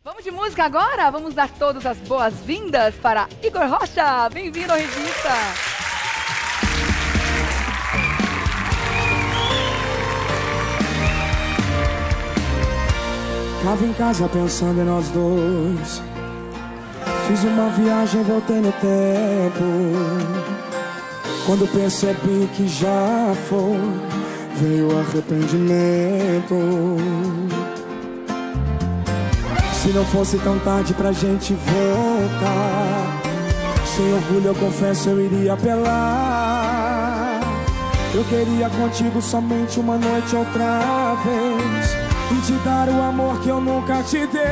Vamos de música agora? Vamos dar todas as boas-vindas para Igor Rocha. Bem-vindo à revista. Tava em casa pensando em nós dois. Fiz uma viagem, voltei no tempo. Quando percebi que já foi, veio o arrependimento. Se não fosse tão tarde pra gente voltar, sem orgulho eu confesso eu iria apelar. Eu queria contigo somente uma noite outra vez e te dar o amor que eu nunca te dei.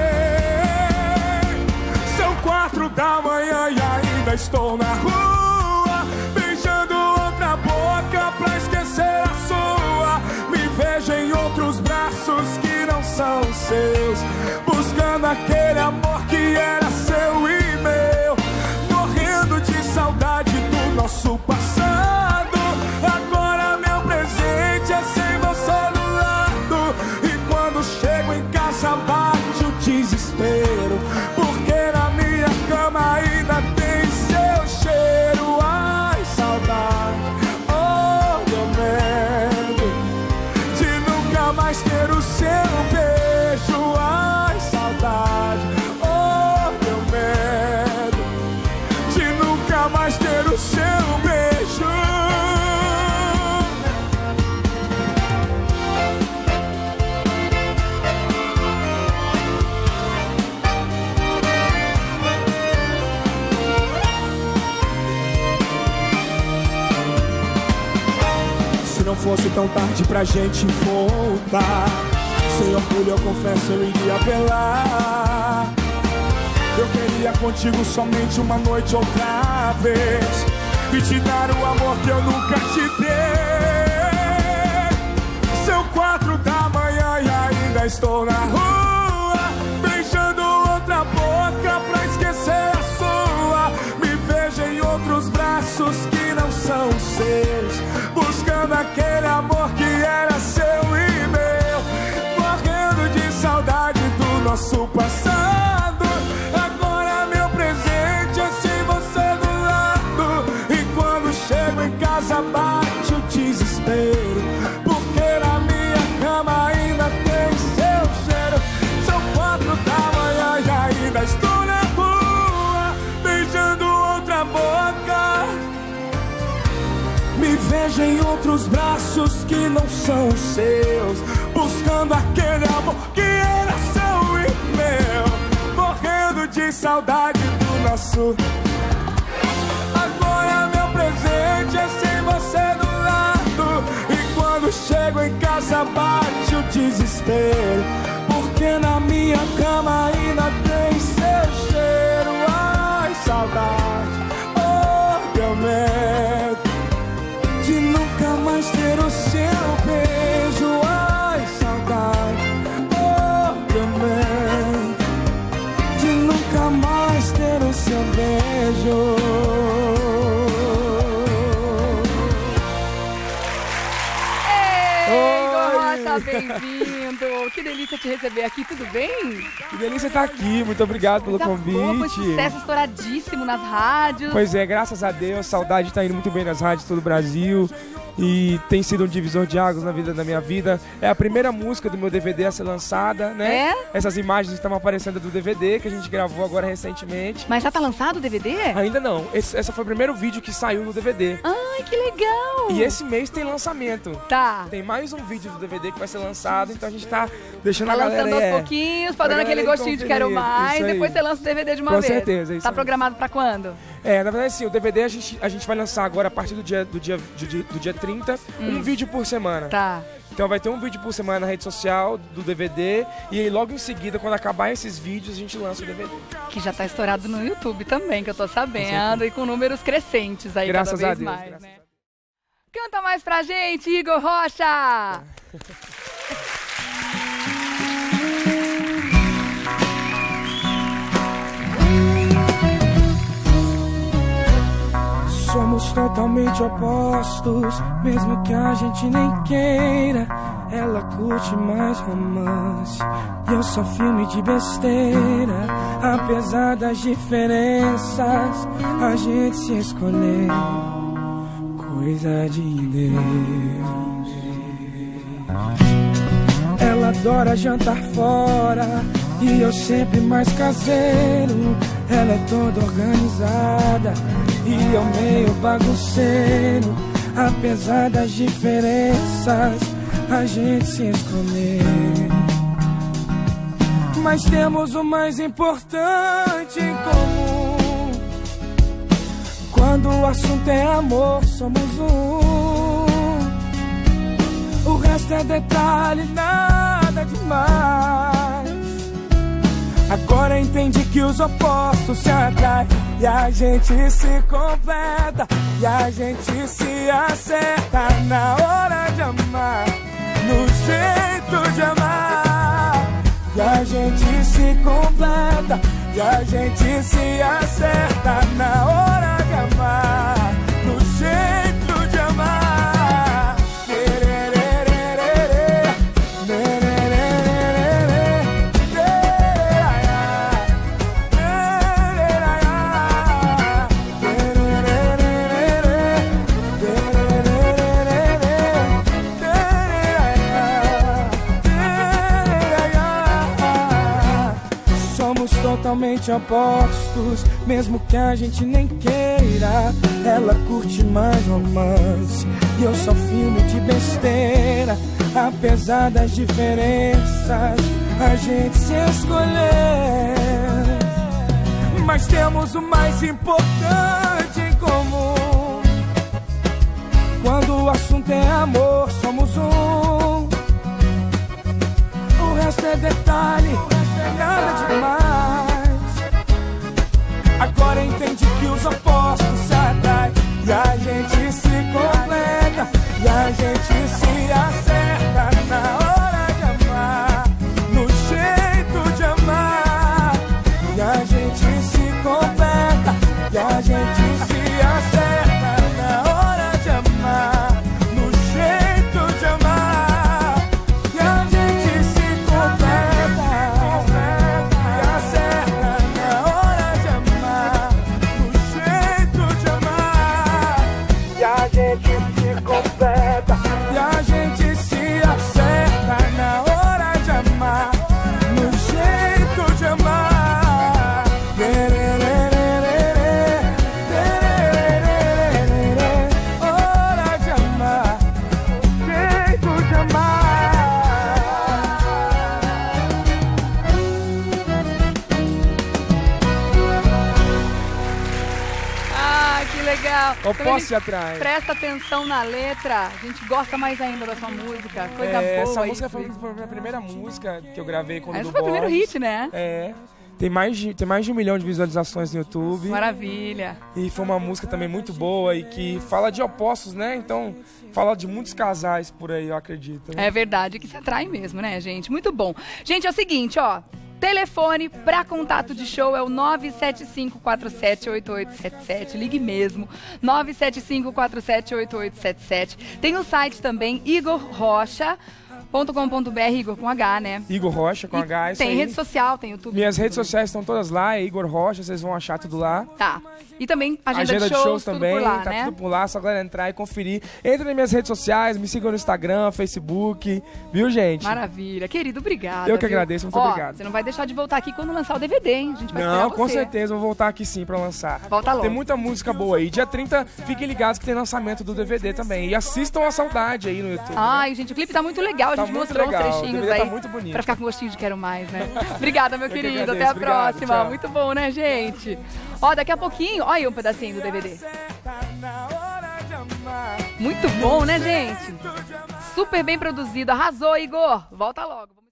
São 4 da manhã e ainda estou na rua, beijando outra boca pra esquecer a sua. Me vejo em outros braços que não são seus, buscando aquele amor que era seu e meu, morrendo de saudade do nosso passado. Agora meu presente é sem você do lado, e quando chego em casa bate o desespero, porque na minha cama ainda tem seu cheiro. Ai, saudade, oh, meu medo de nunca mais ter o seu beijo. Ai, saudade, oh, meu medo de nunca mais ter o seu beijo. Se não fosse tão tarde pra gente voltar, sem orgulho eu confesso eu iria apelar. Eu queria contigo somente uma noite outra vez e te dar o amor que eu nunca te dei. São 4 da manhã e ainda estou na rua, beijando outra boca pra esquecer a sua. Me vejo em outros braços que não são seus, buscando aquele amor que era seu e meu, morrendo de saudade do nosso passado. Agora meu presente é sem você do lado, e quando chego em casa bate o desespero, porque na minha cama ainda tem seu cheiro. São 4 da manhã e ainda estou na rua, beijando outra boca. Me vejo em outros braços que não são seus, buscando aquele amor que era seu e meu, morrendo de saudade do nosso. Agora meu presente é sem você do lado, e quando chego em casa bate o desespero, porque na minha cama ainda tem seu cheiro. Ai, saudade, oh, meu medo de nunca mais ter o seu beijo. Ai, saudade, oh, meu medo de nunca mais ter o seu beijo. Ei, Igor Rocha, bem-vindo. Que delícia te receber aqui, tudo bem? Que delícia estar aqui, muito obrigado pelo convite. Foi sucesso estouradíssimo nas rádios. Pois é, graças a Deus, Saudade tá indo muito bem nas rádios de todo o Brasil e tem sido um divisor de águas na minha vida. É a primeira música do meu DVD a ser lançada, né? É? Essas imagens estão aparecendo do DVD que a gente gravou agora recentemente. Mas já tá lançado o DVD? Ainda não, essa foi o primeiro vídeo que saiu no DVD. Ai, que legal! E esse mês tem lançamento. Tá. Tem mais um vídeo do DVD que vai ser lançado, então a gente tá deixando Tá a galera lançando aos pouquinhos, pra dando aquele gostinho de quero mais, depois você lança o DVD de uma vez. Com certeza, isso Tá aí. programado pra quando? É, na verdade sim, o DVD a gente vai lançar agora a partir do dia 30, um vídeo por semana. Tá. Então vai ter um vídeo por semana na rede social do DVD e aí logo em seguida, quando acabar esses vídeos, a gente lança o DVD. Que já tá estourado no YouTube também, que eu tô sabendo, e com números crescentes aí Graças cada a vez Deus, mais, graças né? Canta mais pra gente, Igor Rocha! Somos totalmente opostos, mesmo que a gente nem queira. ela curte mais romance e eu só filme de besteira. Apesar das diferenças, a gente se escolheu, coisa de Deus. Ela adora jantar fora e eu sempre mais caseiro. Ela é toda organizada e eu meio bagunceiro. Apesar das diferenças, a gente se escolheu, mas temos o mais importante em comum. Quando o assunto é amor, somos um. O resto é detalhe, nada demais. Agora entendi que os opostos se atraem e a gente se completa, e a gente se acerta na hora de amar, no jeito de amar. E a gente se completa, e a gente se acerta na hora de amar, no jeito de amar. Totalmente opostos, mesmo que a gente nem queira. Ela curte mais romance e eu só filme de besteira. Apesar das diferenças, a gente se escolheu, mas temos o mais importante em comum. Quando o assunto é amor, somos um. O resto é detalhe, nada demais. Agora entendi que os opostos se atraem e a gente se completa, e a gente se acerta na hora de amar, no jeito de amar. E a gente se completa, e a gente se acerta na hora de amar, no jeito de amar. E a gente se completa e acerta na hora de amar, no jeito de amar. E a gente se completa e a gente se acerta na hora de amar, no jeito de amar. Hora de amar, jeito de amar. Ah, que legal. Eu Então, posso ir atrás. presta atenção na letra. A gente gosta mais ainda da sua música. Coisa boa. Essa música isso. foi a minha primeira música que eu gravei quando Essa do foi o primeiro Borges. hit, né? É. Tem mais de 1 milhão de visualizações no YouTube. Maravilha. E foi uma música também muito boa e que fala de opostos, né? Então, fala de muitos casais por aí, eu acredito. Né? É verdade, que se atrai mesmo, né, gente? Muito bom. Gente, é o seguinte, ó. Telefone para contato de show é o 975478877. Ligue mesmo. 975478877. Tem o site também, igorrocha.com.br, Igor com H, né? Igor Rocha com E H, isso tem aí. rede social, tem YouTube. Minhas redes sociais estão todas lá, é Igor Rocha, vocês vão achar tudo lá. Tá. E também agenda Agenda de shows, tudo também, por lá, tá né? tudo por lá, só galera entrar e conferir. Entra nas minhas redes sociais, me sigam no Instagram, Facebook, viu, gente? Maravilha. Querido, obrigada. Eu que viu? agradeço, muito Ó, obrigado. Você não vai deixar de voltar aqui quando lançar o DVD, hein? A gente vai esperar Não, com você. certeza, eu vou voltar aqui sim pra lançar. Volta logo. Tem muita música boa aí. Dia 30, fiquem ligados que tem lançamento do DVD também. E assistam a Saudade aí no YouTube. Ai, gente, o clipe tá muito legal. A Tá gente muito mostrou legal, uns o trechinhos DVD aí. tá muito bonito. Pra ficar com gostinho de quero mais, né? Obrigada, meu Eu que querido. agradeço, Até a obrigado, próxima. tchau. Muito bom, né, gente? Ó, daqui a pouquinho, olha aí um pedacinho do DVD. Muito bom, né, gente? Super bem produzido. Arrasou, Igor. Volta logo.